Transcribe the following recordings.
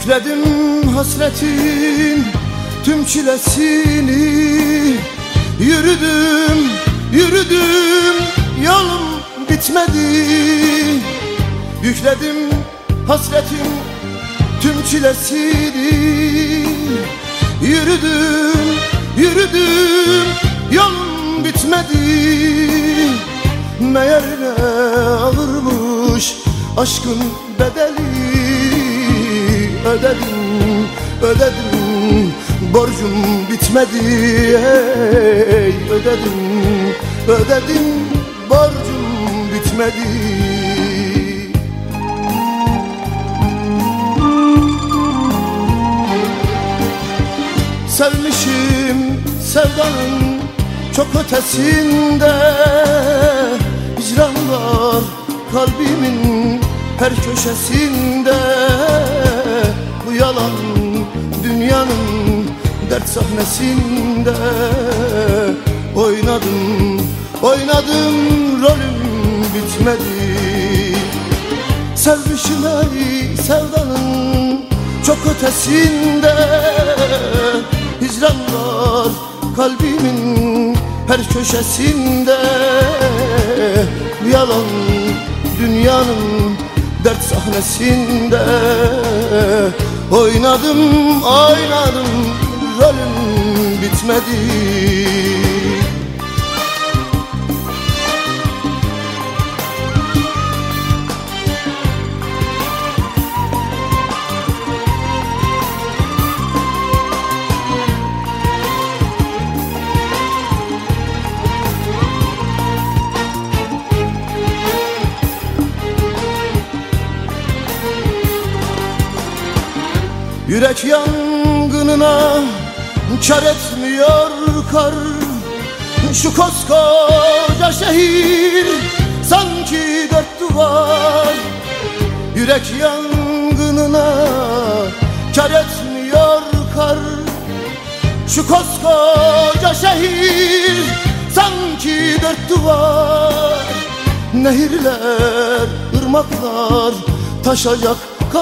Yükledim hasretin tüm çilesini. Yürüdüm, yürüdüm, yolum bitmedi. Yükledim hasretin tüm çilesini. Yürüdüm, yürüdüm, yolum bitmedi. Meğer ne ağırmış aşkın bedeli. Ödedim, ödedim, borcum bitmedi. Hey, ödedim, ödedim, borcum bitmedi. Sevmişim sevdanın çok ötesinde. Hicran var kalbimin her köşesinde. Bu yalan dünyanın dert sahnesinde. Oynadım, oynadım, rolüm bitmedi. Sevmişim ey sevdanın çok ötesinde. Hicran var kalbimin her köşesinde. Bu yalan dünyanın dert sahnesinde. Oynadım, oynadım, rolüm bitmedi. Yürek yangınına kar etmiyor kar. Şu koskoca şehir sanki dört duvar. Yürek yangınına kar etmiyor kar. Şu koskoca şehir sanki dört duvar. Nehirler, ırmaklar taşacak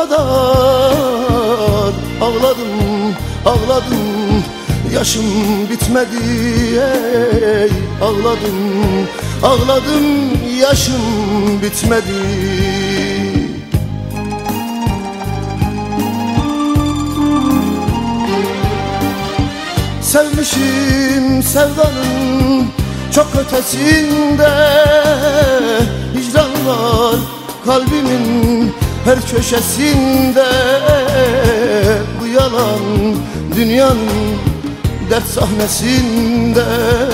kadar. Ağladım, ağladım, yaşım bitmedi. Ey, ağladım, ağladım, yaşım bitmedi. Sevmişim sevdanın çok ötesinde. Hicran var kalbimin her köşesinde. Bu yalan dünyanın dert sahnesinde.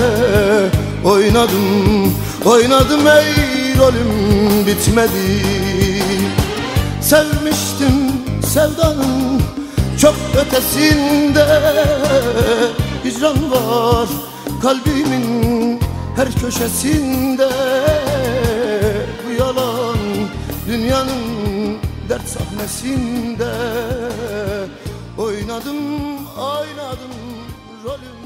Oynadım, oynadım, ey rolüm bitmedi. Sevmiştim sevdanın çok ötesinde. Hicran var kalbimin her köşesinde. Bu yalan dünyanın dert sahnesinde. Oynadım, oynadım, rolüm